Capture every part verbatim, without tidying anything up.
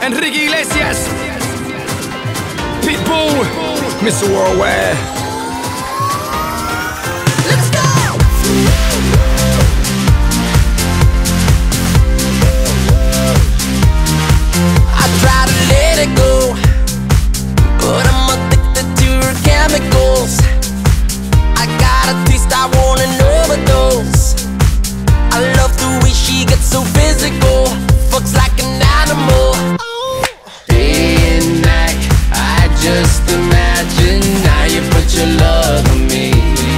Enrique Iglesias, Pitbull, Mister Worldwide. Let's go! I try to let it go, but I'm addicted to her chemicals. I got a taste, I want an overdose. I love the way she gets so physical, fucks like an animal. Day and night, I just imagine how you put your love on me.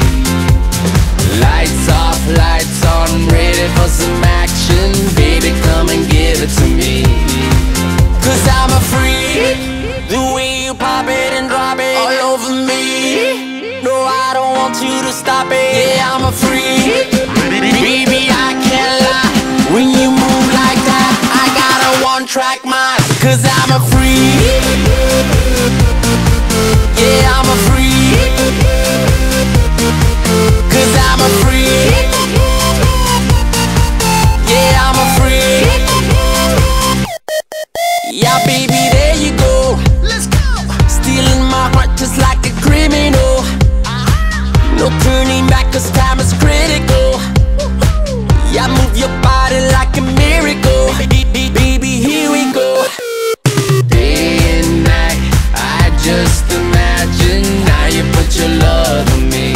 Lights off, lights on, ready for some action. Baby, come and give it to me. Cause I'm a freak, the way you pop it and drop it all over me. No, I don't want you to stop it. Yeah, I'm a freak, baby, I can't lie. When you move like that, I got a one-track mind. Cause I'm a freak, yeah, I'm a freak. Cause I'm a freak, yeah, I'm a freak. Yeah, baby, there you go. Let's go. Stealing my heart just like a criminal. No turning back cause time is critical. Yeah, move your body like a miracle. Baby, here we go. Day and night, I just imagine how you put your love on me.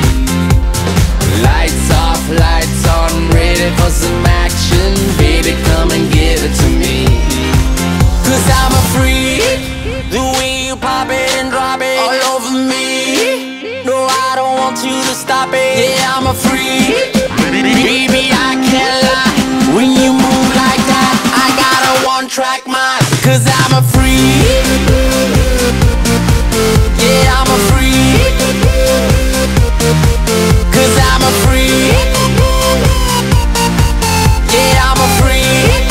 Lights off, lights on, ready for some action. Baby, come and give it to me. Cause I'm a freak, the way you pop it and drop it all over me. No, I don't want you to stop it. Yeah, I'm a freak, baby, I can't lie. When you move like that, I got a one-track mind. Cause I'm a freak, yeah, I'm a freak. Cause I'm a freak, yeah, I'm a freak.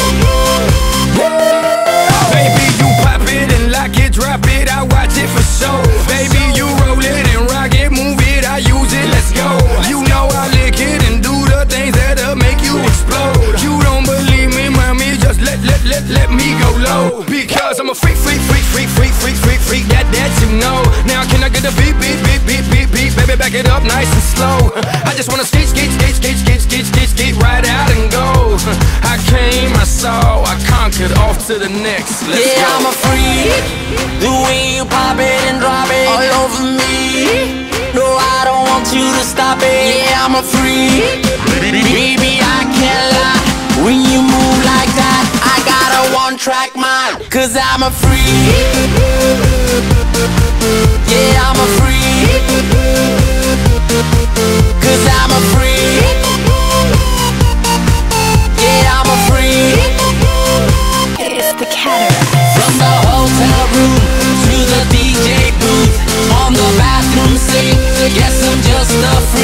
Baby, you pop it and lock it, drop it, I watch it for show. Baby, you roll it and rock it, move it, I use it, let's go. You know I lick it and do the things that'll make you explode. You don't believe me, mommy, just let, let, let, let me go low. Because I'm a freak, freak, freak, freak, freak, freak, freak, freak, that, that you know. Now can I get a beat, beat, beat, beat, beat, beat, baby, back it up nice and slow. I just wanna skate, skate, skate, skate, skate, skate, skate, skate, right out and go. I came, I saw, I conquered, off to the next, let's yeah, go. I'm a freak, the way you pop it and drop it all over me. No, I don't want you to stop it. Yeah, I'm a freak, baby, I can't lie. When you move like that, I got a one-track mind. Cause I'm a freak, yeah, I'm a freak. Cause I'm a freak, yeah, I'm a freak. It's the Cataract. From the hotel room to the D J booth, on the bathroom sink, yes, I'm just a freak.